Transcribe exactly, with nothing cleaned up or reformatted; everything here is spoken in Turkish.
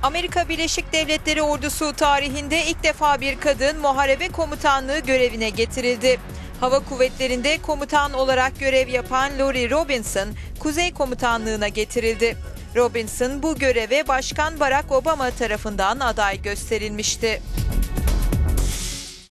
Amerika Birleşik Devletleri ordusu tarihinde ilk defa bir kadın muharebe komutanlığı görevine getirildi. Hava kuvvetlerinde komutan olarak görev yapan Lori Robinson, Kuzey Komutanlığı'na getirildi. Robinson bu göreve Başkan Barack Obama tarafından aday gösterilmişti.